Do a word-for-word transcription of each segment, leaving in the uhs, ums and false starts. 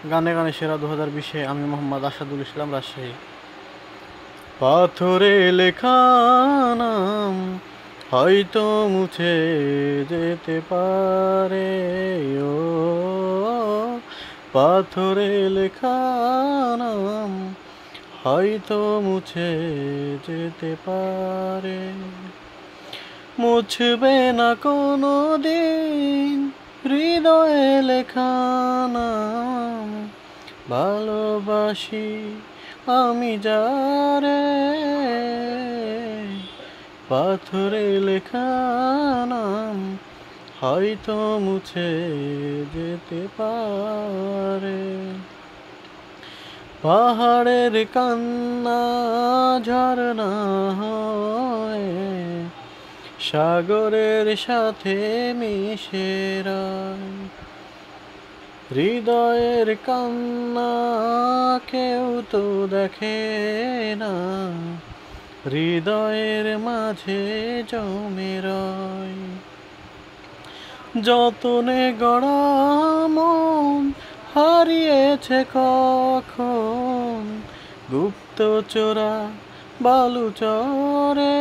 গানে গানে সেরা দু হাজার বিশে আমি মোহাম্মদ আসাদুল ইসলাম, রাজশাহী। পাথরে লেখা নাম হয়তো মুছে যেতে পারে, ও পাথরে লেখা নাম হয়তো মুছে যেতে পারে, মুছবে না কোনো দিন হৃদয়ে লেখা নাম। ভালোবাসি আমি যারে, পাথরে লেখা নাম হয়তো মুছে যেতে পারে। পাহাড়ের কান্না ঝরনা হয়ে সাগরের সাথে মিশে যায়, হৃদয়ের কান্না কেউ তো দেখে না, হৃদয়ের মাঝে জমে রয়। যতনে গড়া মন হারিয়েছে কখন গুপ্ত চোরা বালুচরে,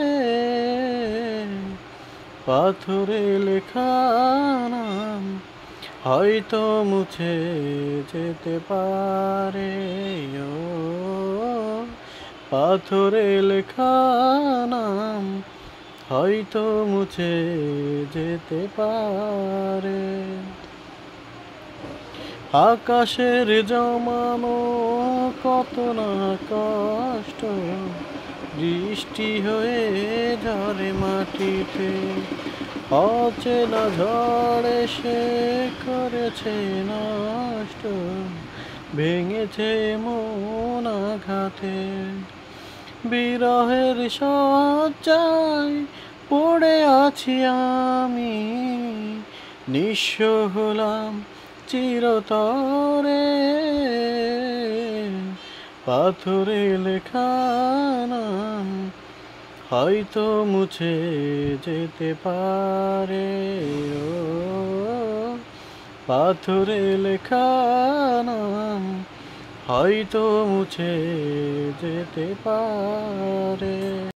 পাথরে লেখা নাম হয়তো মুছে যেতে পারে, ও পাথরে লেখা নাম হয়তো মুছে যেতে পারে। আকাশের জমানো কত না কষ্ট বৃষ্টি হয়ে ঝরে মাটিতে, অচেনা ঝড় এসে করেছে নষ্ট, ভেঙেছে মন আঘাতে। বিরহের শয্যায় পড়ে আছি আমি, নিঃস্ব হলাম চিরতরে, পাথরে লেখা নাম হয়তো মুছে যেতে পারে, ও পাথরে লেখা নাম হয়তো মুছে যেতে পারে।